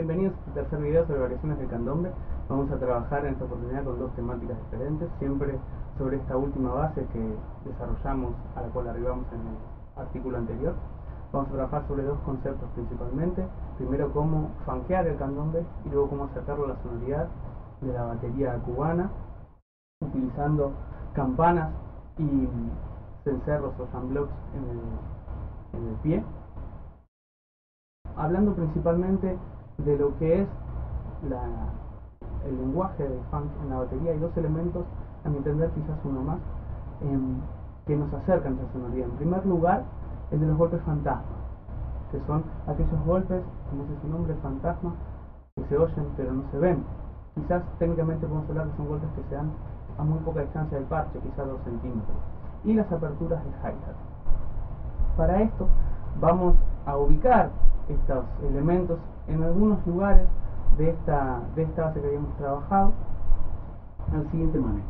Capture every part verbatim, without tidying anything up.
Bienvenidos a este tercer video sobre variaciones de candombe. Vamos a trabajar en esta oportunidad con dos temáticas diferentes, siempre sobre esta última base que desarrollamos, a la cual arribamos en el artículo anterior. Vamos a trabajar sobre dos conceptos principalmente. Primero, cómo funkear el candombe y luego cómo sacarlo a la sonoridad de la batería cubana, utilizando campanas y cencerros o jamblocks en el, en el pie. Hablando principalmente de lo que es la, el lenguaje del funk en la batería, hay dos elementos, a mi entender quizás uno más, eh, que nos acercan a esa sonoridad. En primer lugar, el de los golpes fantasma, que son aquellos golpes, como dice su nombre, fantasma, que se oyen pero no se ven. Quizás técnicamente podemos hablar que son golpes que se dan a muy poca distancia del parche, quizás dos centímetros. Y las aperturas de hi-hat. Para esto vamos a ubicar estos elementos en algunos lugares de esta, de esta base que habíamos trabajado de la siguiente manera.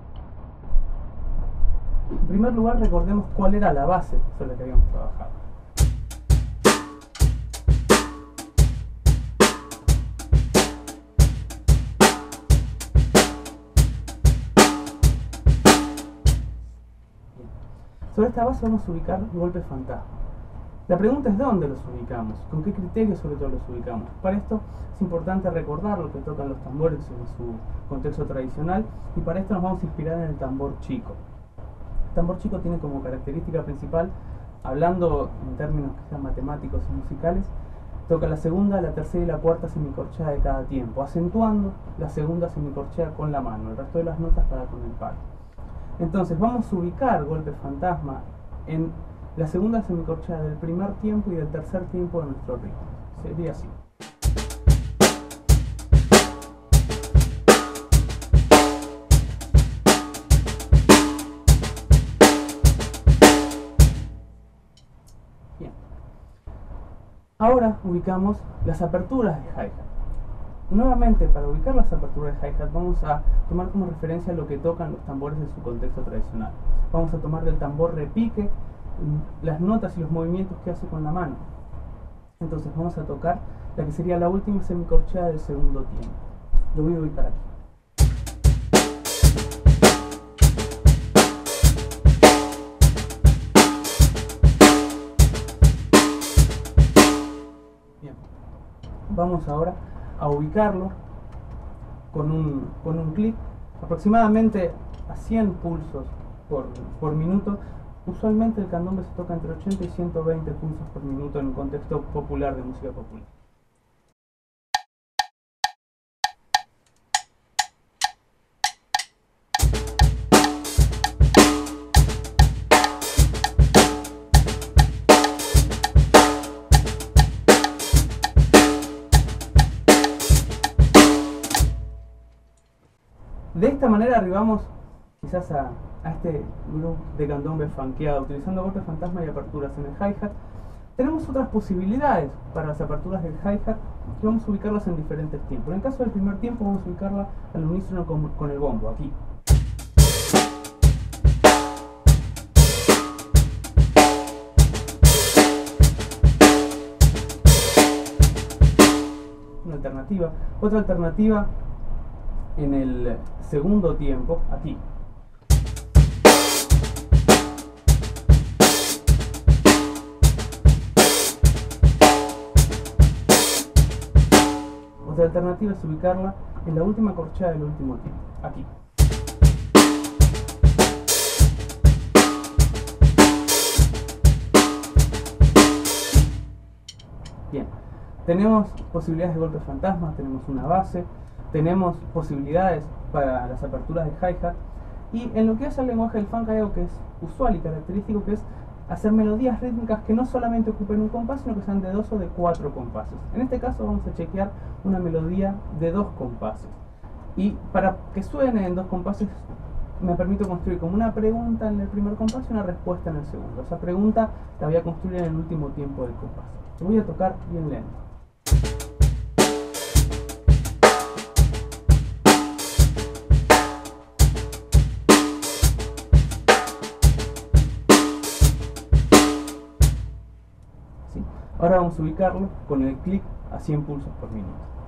En primer lugar, recordemos cuál era la base sobre la que habíamos trabajado. Sobre esta base vamos a ubicar golpes fantasma. La pregunta es dónde los ubicamos, con qué criterios sobre todo los ubicamos. Para esto es importante recordar lo que tocan los tambores en su contexto tradicional, y para esto nos vamos a inspirar en el tambor chico. El tambor chico tiene como característica principal, hablando en términos que sean matemáticos y musicales, toca la segunda, la tercera y la cuarta semicorchea de cada tiempo, acentuando la segunda semicorchea con la mano, el resto de las notas para con el palo. Entonces vamos a ubicar golpes fantasma en la segunda semicorchea del primer tiempo y del tercer tiempo de nuestro ritmo. Sería así. Bien. Ahora ubicamos las aperturas de hi-hat. Nuevamente, para ubicar las aperturas de hi-hat vamos a tomar como referencia lo que tocan los tambores en su contexto tradicional. Vamos a tomar del tambor repique las notas y los movimientos que hace con la mano. Entonces vamos a tocar la que sería la última semicorchea del segundo tiempo. Lo voy a ubicar aquí. Bien. Vamos ahora a ubicarlo con un, con un clic aproximadamente a cien pulsos por, por minuto. Usualmente el candombe se toca entre ochenta y ciento veinte pulsos por minuto en un contexto popular de música popular. De esta manera arribamos quizás a, a este grupo de candombe funkeado, utilizando golpes fantasma y aperturas en el hi-hat. Tenemos otras posibilidades para las aperturas del hi-hat, que vamos a ubicarlas en diferentes tiempos. En el caso del primer tiempo vamos a ubicarla al unísono con, con el bombo, aquí. Una alternativa. Otra alternativa en el segundo tiempo, aquí. Otra alternativa es ubicarla en la última corchea del último tiempo, aquí. Bien, tenemos posibilidades de golpes fantasmas, tenemos una base, tenemos posibilidades para las aperturas de hi-hat, y en lo que hace al lenguaje del funk hay algo que es usual y característico, que es hacer melodías rítmicas que no solamente ocupen un compás, sino que sean de dos o de cuatro compases. En este caso vamos a chequear una melodía de dos compases. Y para que suene en dos compases, me permito construir como una pregunta en el primer compás y una respuesta en el segundo. Esa pregunta la voy a construir en el último tiempo del compás. Lo voy a tocar bien lento. Ahora vamos a ubicarlo con el clic a cien pulsos por minuto.